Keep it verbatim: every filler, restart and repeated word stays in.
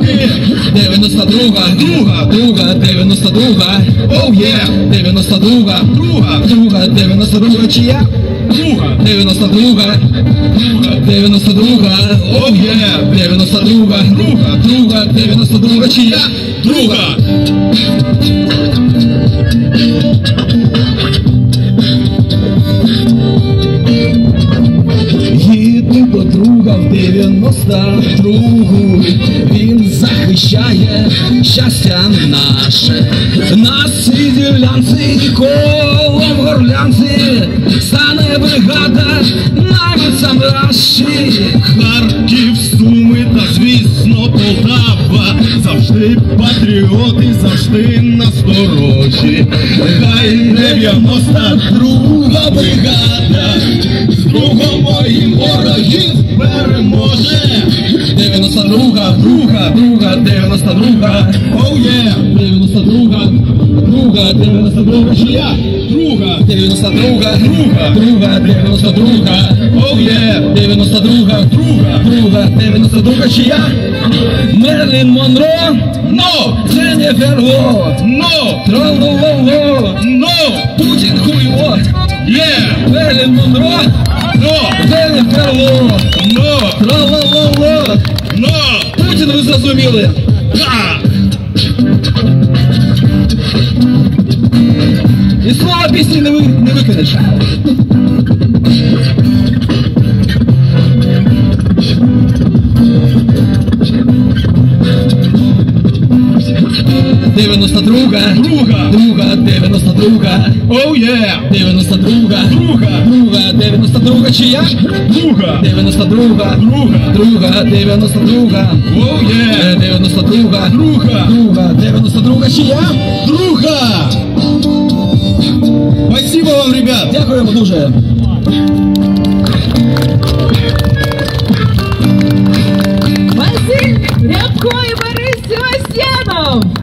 дев'яносто друга, друга, друга, дев'яносто друга. Оу є, дев'яносто друга, друга, друга, дев'яносто друга чия? Друга, дев'яносто друга, друга, дев'яносто друга. Оу є, дев'яносто друга, друга, друга, дев'яносто друга чия? Друга. Їду до друга в дев'яносто другу, він захищає щастя наше. На цій ділянці колом горлянці стане бригада, навіть сам Раші. Харків, Суми та, звісно, Полтава, завжди патріоти, завжди насторожі. Хай дев'яносто друга бригада з другом моїм ворогів переможе. дев'яносто друга, друга, друга, дев'яносто друга. Оу є, дев'яносто друга, друга, дев'яносто друга чия? Друга, дев'яносто друга, друга, друга, дев'яносто друга. Оу є, дев'яносто друга, друга, друга, дев'яносто друга чия? Мерлін Монро? Но! Дженніфер Ло? Но! Тролололо? Но! Путін хуйло? Є! Мерлін Монро? Но! Дженніфер Ло? Но! Тролололо? Но! Путін, ви зрозуміли? Ха! І слова пісні не, ви, не викинеш. дев'яносто друга, друга, друга, дев'яносто друга. Оу є, дев'яносто друга, друга, друга, дев'яносто друга чия? Друга, дев'яносто друга, друга, друга, дев'яносто друга. Оу є, дев'яносто друга, друга, друга, дев'яносто друга чия? Друга. Спасибо вам, ребят. Дякуємо дуже. Василь Рябко і Борис Севастьянов.